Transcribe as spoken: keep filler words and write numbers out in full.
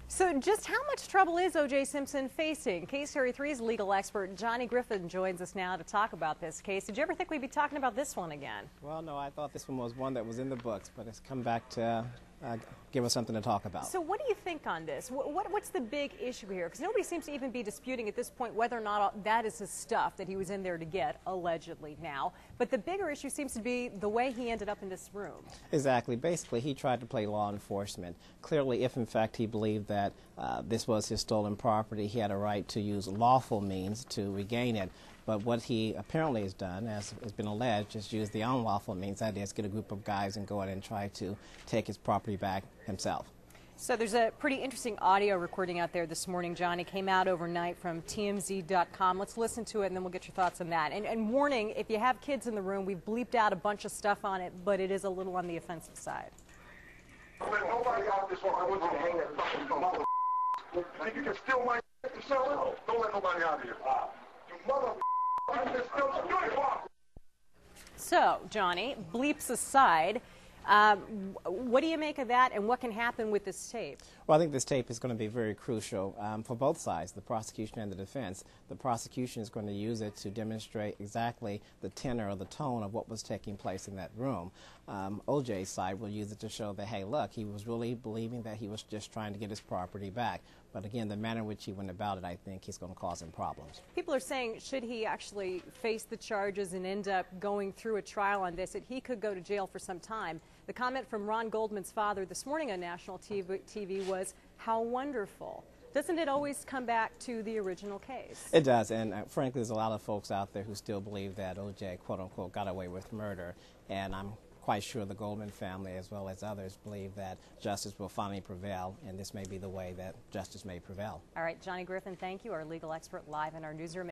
So just how much trouble is O J Simpson facing? Case thirty-three's legal expert Johnny Griffin joins us now to talk about this case. Did you ever think we'd be talking about this one again? Well, no, I thought this one was one that was in the books, but it's come back to uh, give us something to talk about. So what do you think on this? What, what, what's the big issue here? Because nobody seems to even be disputing at this point whether or not that is his stuff that he was in there to get, allegedly now. But the bigger issue seems to be the way he ended up in this room. Exactly. Basically, he tried to play law enforcement. Clearly, if in fact he believed that uh, this was his stolen property, he had a right to use lawful means to regain it. But what he apparently has done, as has been alleged, is use the unlawful means, that is, get a group of guys and go in and try to take his property back himself. So there's a pretty interesting audio recording out there this morning, Johnny. Came out overnight from T M Z dot com. Let's listen to it and then we'll get your thoughts on that. And, and warning, if you have kids in the room, we've bleeped out a bunch of stuff on it, but it is a little on the offensive side. Nobody out this one. I want you to hang that fucking mother. Think you can steal my to sell it? Don't let nobody out here. You mother. You can steal some good. So, Johnny, bleeps aside, um, what do you make of that, and what can happen with this tape? Well, I think this tape is going to be very crucial um, for both sides, the prosecution and the defense. The prosecution is going to use it to demonstrate exactly the tenor or the tone of what was taking place in that room. Um, O J's side will use it to show that, hey, look, he was really believing that he was just trying to get his property back. But again, the manner in which he went about it, I think, is going to cause him problems. People are saying, should he actually face the charges and end up going through a trial on this, that he could go to jail for some time. The comment from Ron Goldman's father this morning on national T V was, how wonderful. Doesn't it always come back to the original case? It does, and uh, frankly, there's a lot of folks out there who still believe that O J, quote-unquote, got away with murder, and I'm quite sure the Goldman family, as well as others, believe that justice will finally prevail, and this may be the way that justice may prevail. All right, Johnny Griffin, thank you, our legal expert, live in our newsroom.